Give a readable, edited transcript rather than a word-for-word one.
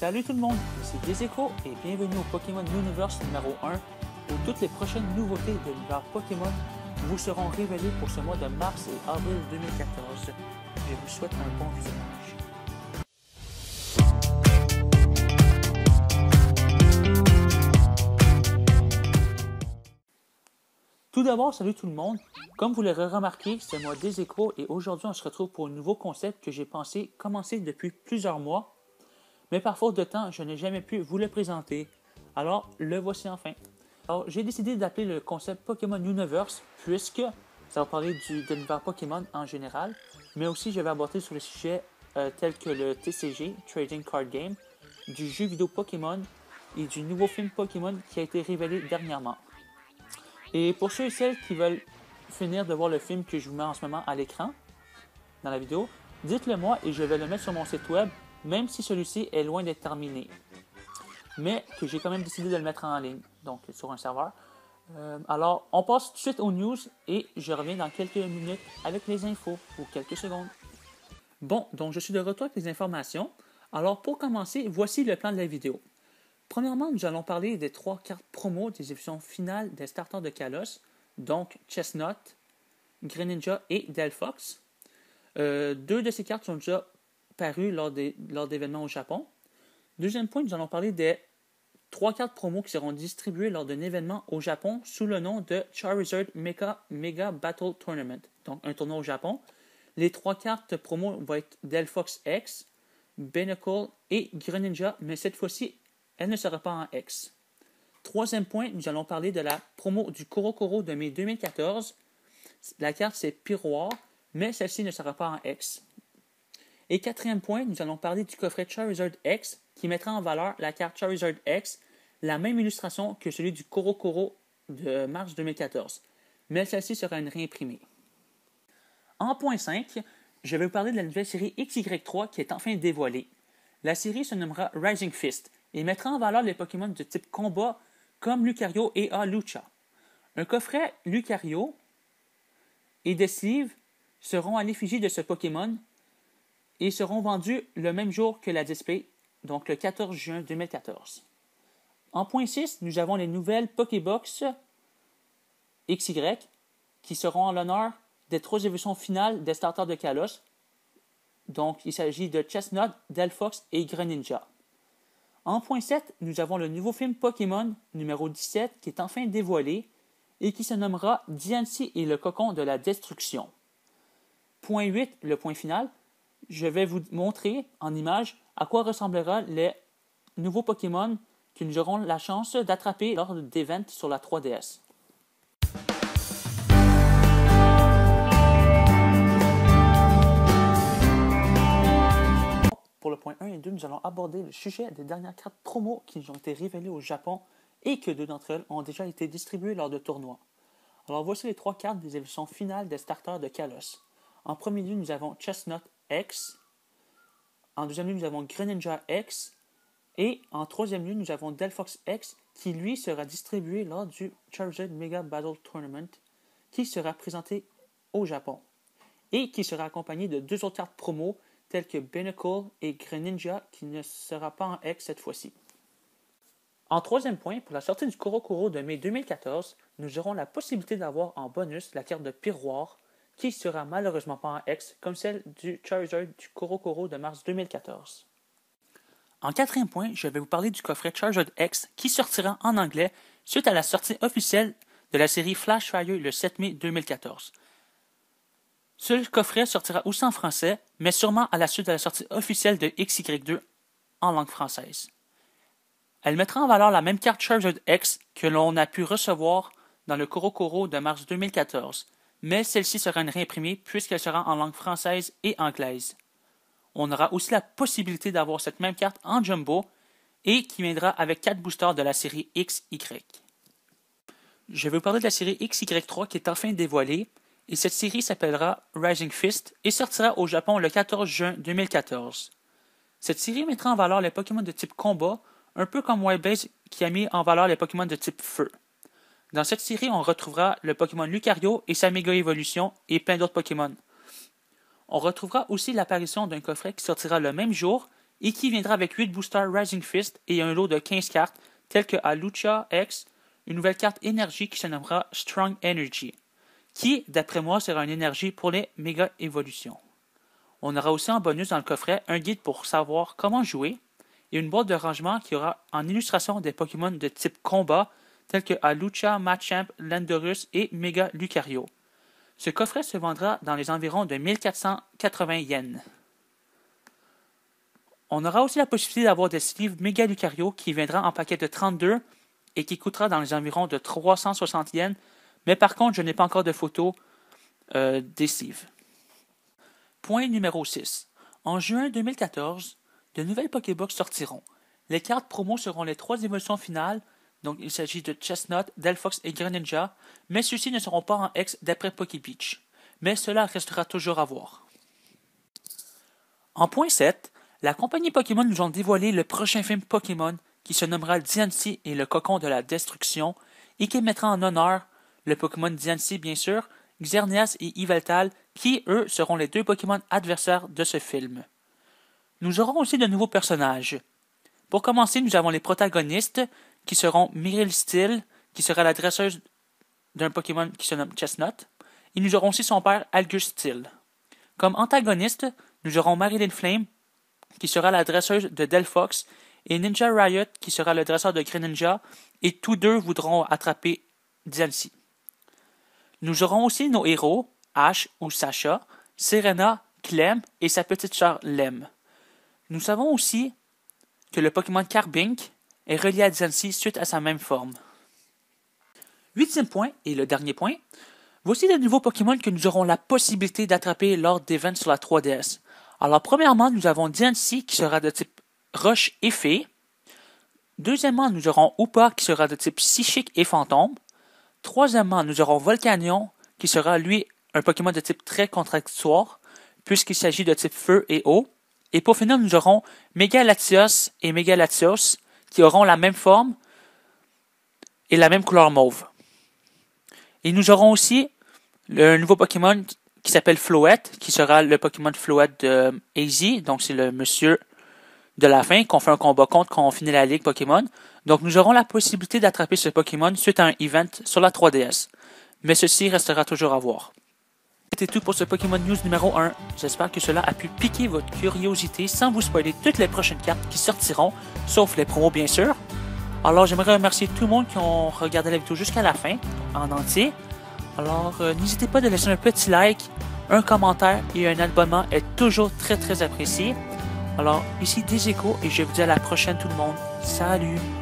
Salut tout le monde, ici Deséco et bienvenue au Pokémon Universe numéro 1 où toutes les prochaines nouveautés de l'univers Pokémon vous seront révélées pour ce mois de mars et avril 2014. Je vous souhaite un bon visionnage. Tout d'abord, salut tout le monde. Comme vous l'aurez remarqué, c'est moi Deséco et aujourd'hui on se retrouve pour un nouveau concept que j'ai pensé commencer depuis plusieurs mois. Mais par faute de temps, je n'ai jamais pu vous le présenter. Alors, le voici enfin. Alors, j'ai décidé d'appeler le concept Pokémon Universe puisque ça va parler de l'univers Pokémon en général, mais aussi je vais aborder sur le sujet tels que le TCG, Trading Card Game, du jeu vidéo Pokémon et du nouveau film Pokémon qui a été révélé dernièrement. Et pour ceux et celles qui veulent finir de voir le film que je vous mets en ce moment à l'écran, dans la vidéo, dites-le moi et je vais le mettre sur mon site web, même si celui-ci est loin d'être terminé. Mais que j'ai quand même décidé de le mettre en ligne, donc sur un serveur. Alors, on passe tout de suite aux news et je reviens dans quelques minutes avec les infos, ou quelques secondes. Bon, donc je suis de retour avec les informations. Alors, pour commencer, voici le plan de la vidéo. Premièrement, nous allons parler des 3 cartes promo des éditions finales des starters de Kalos, donc Chestnut, Greninja et Delphox. 2 de ces cartes sont déjà parues lors d'événements au Japon. Deuxième point, nous allons parler des 3 cartes promo qui seront distribuées lors d'un événement au Japon sous le nom de Charizard Mega Battle Tournament, donc un tournoi au Japon. Les 3 cartes promo vont être Delphox X, Binacle et Greninja, mais cette fois-ci, elle ne sera pas en X. Troisième point, nous allons parler de la promo du Korokoro de mai 2014. La carte, c'est Pyroar, mais celle-ci ne sera pas en X. Et quatrième point, nous allons parler du coffret Charizard X qui mettra en valeur la carte Charizard X, la même illustration que celui du Korokoro de mars 2014, mais celle-ci sera une réimprimée. En point 5, je vais vous parler de la nouvelle série XY3 qui est enfin dévoilée. La série se nommera Rising Fist et mettra en valeur les Pokémon de type combat comme Lucario et Hawlucha. Un coffret Lucario et Decive seront à l'effigie de ce Pokémon et seront vendus le même jour que la display, donc le 14 juin 2014. En point 6, nous avons les nouvelles Pokébox XY qui seront en l'honneur des 3 évolutions finales des starters de Kalos. Donc, il s'agit de Chestnut, Delphox et Greninja. En point 7, nous avons le nouveau film Pokémon numéro 17 qui est enfin dévoilé et qui se nommera Diancie et le cocon de la destruction. Point 8, le point final. Je vais vous montrer en image à quoi ressemblera les nouveaux Pokémon que nous aurons la chance d'attraper lors d'events sur la 3DS. Pour le point 1 et 2, nous allons aborder le sujet des dernières cartes promo qui nous ont été révélées au Japon et que 2 d'entre elles ont déjà été distribuées lors de tournois. Alors voici les 3 cartes des évolutions finales des starters de Kalos. En premier lieu, nous avons Chestnut X. En deuxième lieu, nous avons Greninja X. Et en troisième lieu, nous avons Delphox X qui, lui, sera distribué lors du Charizard Mega Battle Tournament qui sera présenté au Japon et qui sera accompagné de 2 autres cartes promo telles que Binacle et Greninja qui ne sera pas en X cette fois-ci. En troisième point, pour la sortie du Korokoro de mai 2014, nous aurons la possibilité d'avoir en bonus la carte de Pyroar qui sera malheureusement pas en X, comme celle du Charizard du Korokoro de mars 2014. En quatrième point, je vais vous parler du coffret Charizard X qui sortira en anglais suite à la sortie officielle de la série Flash Fire le 7 mai 2014. Ce coffret sortira aussi en français, mais sûrement à la suite de la sortie officielle de XY2 en langue française. Elle mettra en valeur la même carte Charizard X que l'on a pu recevoir dans le Korokoro de mars 2014, mais celle-ci sera une réimprimée puisqu'elle sera en langue française et anglaise. On aura aussi la possibilité d'avoir cette même carte en jumbo et qui viendra avec 4 boosters de la série XY. Je vais vous parler de la série XY3 qui est enfin dévoilée et cette série s'appellera Rising Fist et sortira au Japon le 14 juin 2014. Cette série mettra en valeur les Pokémon de type combat, un peu comme White Blaze qui a mis en valeur les Pokémon de type feu. Dans cette série, on retrouvera le Pokémon Lucario et sa méga évolution et plein d'autres Pokémon. On retrouvera aussi l'apparition d'un coffret qui sortira le même jour et qui viendra avec 8 boosters Rising Fist et un lot de 15 cartes, telles que à Lucha X, une nouvelle carte énergie qui se nommera Strong Energy, qui, d'après moi, sera une énergie pour les méga évolutions. On aura aussi en bonus dans le coffret un guide pour savoir comment jouer et une boîte de rangement qui aura en illustration des Pokémon de type combat tels que Alucha, Machamp, Landorus et Mega Lucario. Ce coffret se vendra dans les environs de 1480 yens. On aura aussi la possibilité d'avoir des sleeves Mega Lucario qui viendra en paquet de 32 et qui coûtera dans les environs de 360 yens, mais par contre, je n'ai pas encore de photos des sleeves. Point numéro 6. En juin 2014, de nouvelles Pokébox sortiront. Les cartes promo seront les 3 évolutions finales, donc il s'agit de Chestnut, Delphox et Greninja, mais ceux-ci ne seront pas en X d'après Pokébeach. Mais cela restera toujours à voir. En point 7, la compagnie Pokémon nous ont dévoilé le prochain film Pokémon qui se nommera Diancie et le cocon de la destruction et qui mettra en honneur le Pokémon Diancie bien sûr, Xerneas et Yveltal, qui, eux, seront les 2 Pokémon adversaires de ce film. Nous aurons aussi de nouveaux personnages. Pour commencer, nous avons les protagonistes, qui seront Myril Steel, qui sera la dresseuse d'un Pokémon qui se nomme Chestnut, et nous aurons aussi son père, Algus Steel. Comme antagoniste, nous aurons Marilyn Flame, qui sera la dresseuse de Delphox, et Ninja Riot, qui sera le dresseur de Greninja, et tous deux voudront attraper Diancie. Nous aurons aussi nos héros, Ash ou Sasha, Serena, Clem et sa petite sœur Lem. Nous savons aussi que le Pokémon Carbink est relié à Diancie suite à sa même forme. 8e point et le dernier point. Voici de nouveaux Pokémon que nous aurons la possibilité d'attraper lors d'events sur la 3DS. Alors premièrement, nous avons Diancie qui sera de type Roche et Fée. Deuxièmement, nous aurons Hoopa qui sera de type Psychique et Fantôme. Troisièmement, nous aurons Volcanion, qui sera, lui, un Pokémon de type très contradictoire, puisqu'il s'agit de type Feu et Eau. Et pour finir, nous aurons Megalatios et Megalatios, qui auront la même forme et la même couleur mauve. Et nous aurons aussi un nouveau Pokémon qui s'appelle Floette, qui sera le Pokémon Floette de AZ, donc c'est le monsieur de la fin, qu'on fait un combat contre quand on finit la ligue Pokémon. Donc nous aurons la possibilité d'attraper ce Pokémon suite à un event sur la 3DS. Mais ceci restera toujours à voir. C'était tout pour ce Pokémon News numéro 1. J'espère que cela a pu piquer votre curiosité sans vous spoiler toutes les prochaines cartes qui sortiront, sauf les promos bien sûr. Alors j'aimerais remercier tout le monde qui ont regardé la vidéo jusqu'à la fin, en entier. Alors n'hésitez pas de laisser un petit like, un commentaire et un abonnement est toujours très apprécié. Alors ici Deseco et je vous dis à la prochaine tout le monde. Salut!